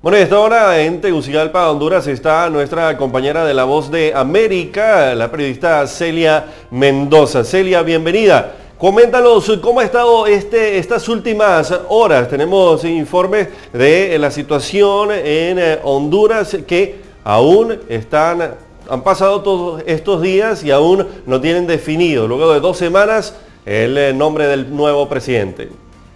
Bueno, y a esta hora en Tegucigalpa, Honduras, está nuestra compañera de La Voz de América, la periodista Celia Mendoza. Celia, bienvenida. Coméntanos cómo ha estado estas últimas horas. Tenemos informes de la situación en Honduras que aún han pasado todos estos días y aún no tienen definido, luego de 2 semanas, el nombre del nuevo presidente.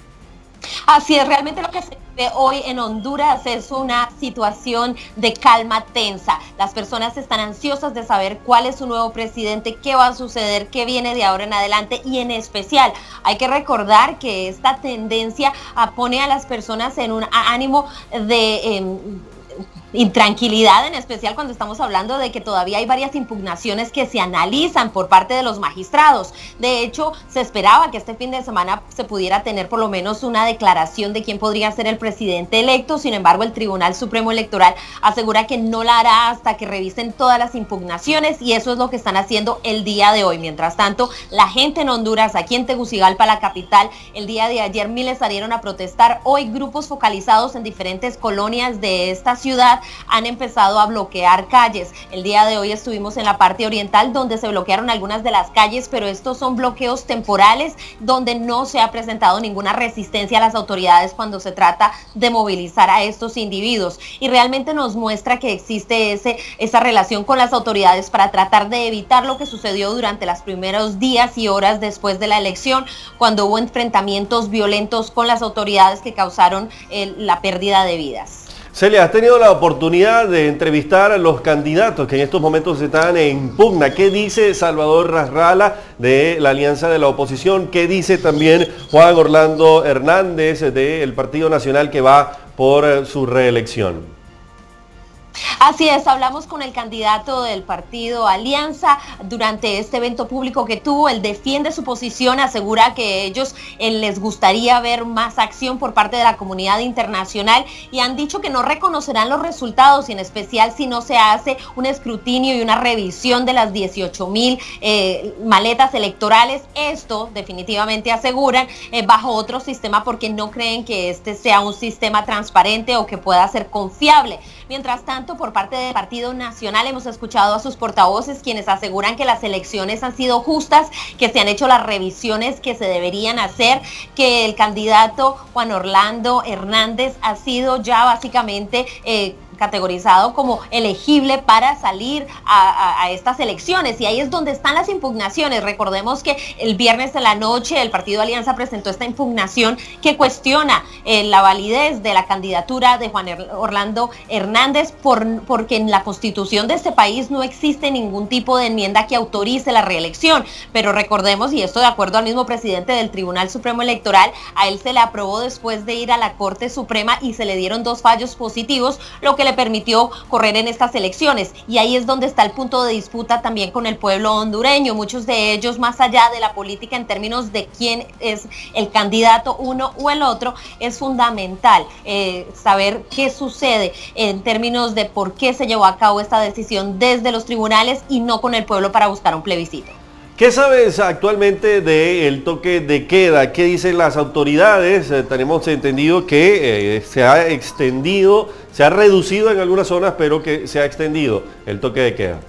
Así es, realmente lo que se vive hoy en Honduras es una situación de calma tensa. Las personas están ansiosas de saber cuál es su nuevo presidente, qué va a suceder, qué viene de ahora en adelante, y en especial hay que recordar que esta tendencia pone a las personas en un ánimo de intranquilidad, en especial cuando estamos hablando de que todavía hay varias impugnaciones que se analizan por parte de los magistrados. De hecho, se esperaba que este fin de semana se pudiera tener por lo menos una declaración de quién podría ser el presidente electo. Sin embargo, el Tribunal Supremo Electoral asegura que no la hará hasta que revisen todas las impugnaciones, y eso es lo que están haciendo el día de hoy. Mientras tanto, la gente en Honduras, aquí en Tegucigalpa, la capital, el día de ayer miles salieron a protestar. Hoy grupos focalizados en diferentes colonias de esta ciudad han empezado a bloquear calles. El día de hoy estuvimos en la parte oriental, donde se bloquearon algunas de las calles, pero estos son bloqueos temporales donde no se ha presentado ninguna resistencia a las autoridades cuando se trata de movilizar a estos individuos, y realmente nos muestra que existe esa relación con las autoridades para tratar de evitar lo que sucedió durante los primeros días y horas después de la elección, cuando hubo enfrentamientos violentos con las autoridades que causaron la pérdida de vidas. Celia, ¿has tenido la oportunidad de entrevistar a los candidatos que en estos momentos están en pugna? ¿Qué dice Salvador Nasralla de la Alianza de la Oposición? ¿Qué dice también Juan Orlando Hernández del Partido Nacional, que va por su reelección? Así es, hablamos con el candidato del partido Alianza durante este evento público que tuvo. Él defiende su posición, asegura que ellos les gustaría ver más acción por parte de la comunidad internacional, y han dicho que no reconocerán los resultados, y en especial si no se hace un escrutinio y una revisión de las 18,000 maletas electorales. Esto definitivamente aseguran bajo otro sistema, porque no creen que este sea un sistema transparente o que pueda ser confiable. Mientras tanto, por parte del Partido Nacional hemos escuchado a sus portavoces, quienes aseguran que las elecciones han sido justas, que se han hecho las revisiones que se deberían hacer, que el candidato Juan Orlando Hernández ha sido ya básicamente categorizado como elegible para salir a estas elecciones, y ahí es donde están las impugnaciones. Recordemos que el viernes en la noche el Partido Alianza presentó esta impugnación que cuestiona la validez de la candidatura de Juan Orlando Hernández porque en la Constitución de este país no existe ningún tipo de enmienda que autorice la reelección. Pero recordemos, y esto de acuerdo al mismo presidente del Tribunal Supremo Electoral, a él se le aprobó después de ir a la Corte Suprema y se le dieron 2 fallos positivos, lo que le permitió correr en estas elecciones, y ahí es donde está el punto de disputa también con el pueblo hondureño. Muchos de ellos, más allá de la política en términos de quién es el candidato, uno o el otro, es fundamental saber qué sucede en términos de por qué se llevó a cabo esta decisión desde los tribunales y no con el pueblo para buscar un plebiscito. ¿Qué sabes actualmente del toque de queda? ¿Qué dicen las autoridades? Tenemos entendido que se ha extendido, se ha reducido en algunas zonas, pero que se ha extendido el toque de queda.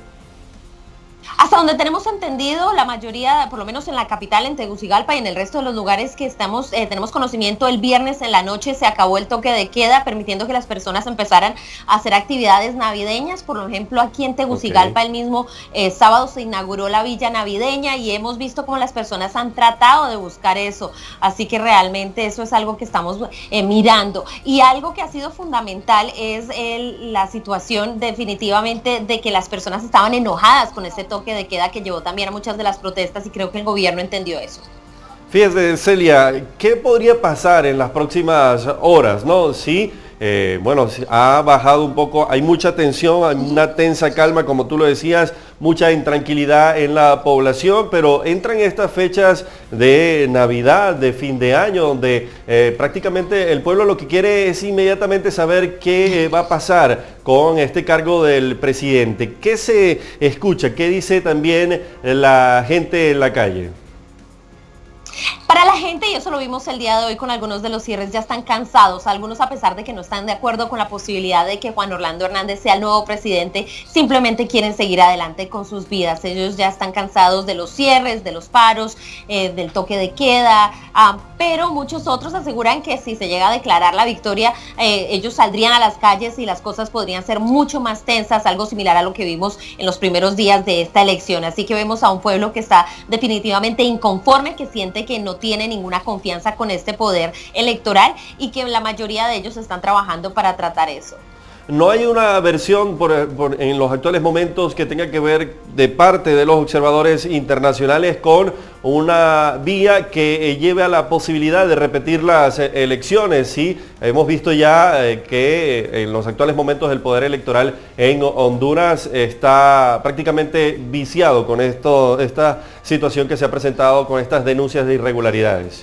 Hasta donde tenemos entendido, la mayoría, por lo menos en la capital, en Tegucigalpa y en el resto de los lugares que tenemos conocimiento, el viernes en la noche se acabó el toque de queda, permitiendo que las personas empezaran a hacer actividades navideñas. Por ejemplo, aquí en Tegucigalpa, el mismo sábado se inauguró la Villa Navideña, y hemos visto cómo las personas han tratado de buscar eso. Así que realmente eso es algo que estamos mirando. Y algo que ha sido fundamental es la situación definitivamente de que las personas estaban enojadas con ese toque de queda, que llevó también a muchas de las protestas, y creo que el gobierno entendió eso. Fíjese, Celia, ¿qué podría pasar en las próximas horas, no? Sí, bueno, ha bajado un poco, hay mucha tensión, hay una tensa calma, como tú lo decías, mucha intranquilidad en la población, pero entran estas fechas de Navidad, de fin de año, donde prácticamente el pueblo lo que quiere es inmediatamente saber qué va a pasar con este cargo del presidente. ¿Qué se escucha? ¿Qué dice también la gente en la calle? Para la gente, y eso lo vimos el día de hoy con algunos de los cierres, ya están cansados. Algunos, a pesar de que no están de acuerdo con la posibilidad de que Juan Orlando Hernández sea el nuevo presidente, simplemente quieren seguir adelante con sus vidas. Ellos ya están cansados de los cierres, de los paros, del toque de queda, pero muchos otros aseguran que si se llega a declarar la victoria, ellos saldrían a las calles y las cosas podrían ser mucho más tensas, algo similar a lo que vimos en los primeros días de esta elección. Así que vemos a un pueblo que está definitivamente inconforme, que siente que no tiene ninguna confianza con este poder electoral y que la mayoría de ellos están trabajando para tratar eso. ¿No hay una versión en los actuales momentos que tenga que ver de parte de los observadores internacionales con una vía que lleve a la posibilidad de repetir las elecciones? Sí, hemos visto ya que en los actuales momentos el poder electoral en Honduras está prácticamente viciado con esta situación que se ha presentado con estas denuncias de irregularidades.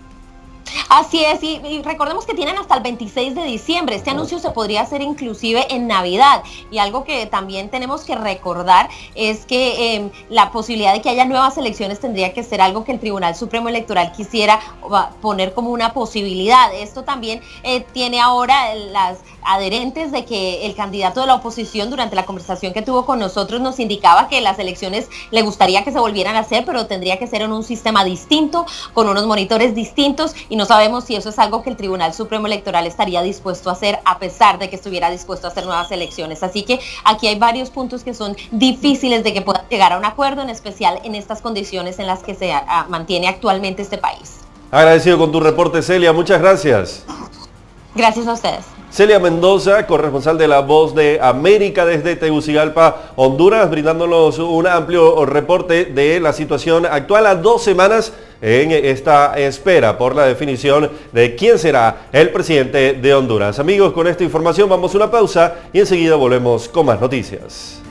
Así es, y recordemos que tienen hasta el 26 de diciembre. Este anuncio se podría hacer inclusive en Navidad. Y algo que también tenemos que recordar es que la posibilidad de que haya nuevas elecciones tendría que ser algo que el Tribunal Supremo Electoral quisiera poner como una posibilidad. Esto también tiene ahora las adherentes de que el candidato de la oposición, durante la conversación que tuvo con nosotros, nos indicaba que las elecciones le gustaría que se volvieran a hacer, pero tendría que ser en un sistema distinto, con unos monitores distintos, y no sabemos si eso es algo que el Tribunal Supremo Electoral estaría dispuesto a hacer, a pesar de que estuviera dispuesto a hacer nuevas elecciones. Así que aquí hay varios puntos que son difíciles de que puedan llegar a un acuerdo, en especial en estas condiciones en las que se mantiene actualmente este país. Agradecido con tu reporte, Celia. Muchas gracias. Gracias a ustedes. Celia Mendoza, corresponsal de La Voz de América desde Tegucigalpa, Honduras, brindándonos un amplio reporte de la situación actual a 2 semanas en esta espera por la definición de quién será el presidente de Honduras. Amigos, con esta información vamos a una pausa y enseguida volvemos con más noticias.